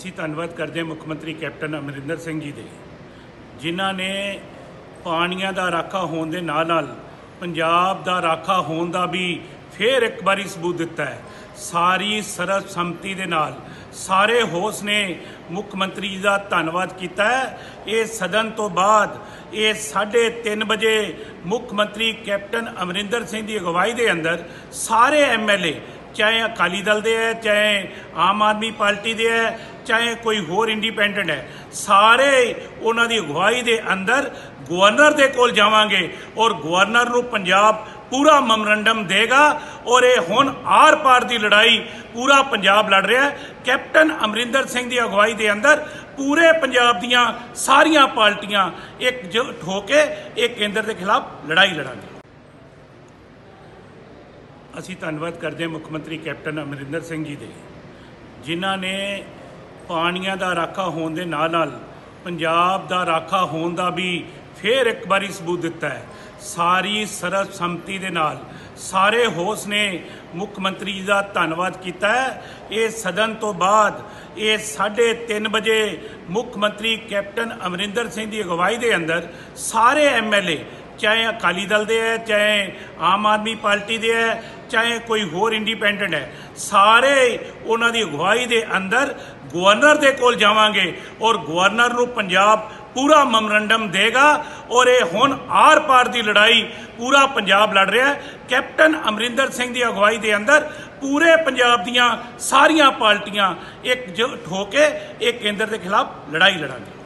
ਅਸੀਂ ਧੰਨਵਾਦ ਕਰਦੇ ਹਾਂ ਮੁੱਖ ਮੰਤਰੀ ਕੈਪਟਨ ਅਮਰਿੰਦਰ ਸਿੰਘ ਜੀ ਦੇ, ਜਿਨ੍ਹਾਂ ਨੇ ਪਾਣੀਆਂ ਦਾ ਰਾਖਾ ਹੋਣ ਦੇ ਨਾਲ ਨਾਲ ਪੰਜਾਬ ਦਾ ਰਾਖਾ ਹੋਣ ਦਾ ਵੀ ਫਿਰ ਇੱਕ ਵਾਰੀ ਸਬੂਤ ਦਿੱਤਾ ਹੈ। ਸਾਰੀ ਸਰਬਸੰਮਤੀ ਦੇ ਨਾਲ ਸਾਰੇ ਹੋਸ ਨੇ ਮੁੱਖ ਮੰਤਰੀ ਜੀ ਦਾ ਧੰਨਵਾਦ ਕੀਤਾ ਹੈ। ਇਹ ਸਦਨ ਤੋਂ ਬਾਅਦ ਇਹ 3:30 ਵਜੇ ਮੁੱਖ ਮੰਤਰੀ ਕੈਪਟਨ ਅਮਰਿੰਦਰ ਸਿੰਘ ਦੀ ਅਗਵਾਈ ਦੇ ਅੰਦਰ ਸਾਰੇ ਐਮਐਲਏ, चाहे अकाली दल दे है, चाहे आम आदमी पार्टी दे है, चाहे कोई होर इंडिपेंडेंट है, सारे उन्हां दी अगवाई दे अंदर गवर्नर दे कोल जावांगे और गवर्नर नूं पंजाब पूरा मैमोरेंडम देगा। और ये हुण आर पार की लड़ाई पूरा पंजाब लड़ रहा है। कैप्टन अमरिंदर सिंह की अगवाई के अंदर पूरे पंजाब दियां सारियां पार्टियां एकजुट होके एक केंद्र के खिलाफ लड़ाई लड़ांगे। ਅਸੀਂ ਧੰਨਵਾਦ ਕਰਦੇ ਹਾਂ ਮੁੱਖ ਮੰਤਰੀ ਕੈਪਟਨ ਅਮਰਿੰਦਰ ਸਿੰਘ ਜੀ ਦੇ, ਜਿਨ੍ਹਾਂ ਨੇ ਪਾਣੀਆਂ ਦਾ ਰਾਖਾ ਹੋਣ ਦੇ ਨਾਲ ਨਾਲ ਪੰਜਾਬ ਦਾ ਰਾਖਾ ਹੋਣ ਦਾ ਵੀ ਫਿਰ ਇੱਕ ਵਾਰੀ ਸਬੂਤ ਦਿੱਤਾ ਹੈ। ਸਾਰੀ ਸਰਬਸੰਮਤੀ ਦੇ ਨਾਲ ਸਾਰੇ ਹੋਸ ਨੇ ਮੁੱਖ ਮੰਤਰੀ ਜੀ ਦਾ ਧੰਨਵਾਦ ਕੀਤਾ ਹੈ। ਇਹ ਸਦਨ ਤੋਂ ਬਾਅਦ ਇਹ 3:30 ਵਜੇ ਮੁੱਖ ਮੰਤਰੀ ਕੈਪਟਨ ਅਮਰਿੰਦਰ ਸਿੰਘ ਦੀ ਅਗਵਾਈ ਦੇ ਅੰਦਰ ਸਾਰੇ ਐਮਐਲਏ, चाहे अकाली दल दे है, चाहे आम आदमी पार्टी दे है, चाहे कोई होर इंडिपेंडेंट है, सारे उन्हां दी अगवाई दे अंदर गवर्नर दे कोल जावांगे और गवर्नर नूं पंजाब पूरा मैमोरेंडम देगा। और ये हुण आर पार की लड़ाई पूरा पंजाब लड़ रहा है। कैप्टन अमरिंदर सिंह की अगवाई के अंदर पूरे पंजाब दियां सारियां पार्टियां एकजुट होके एक केंद्र के खिलाफ लड़ाई लड़ांगे।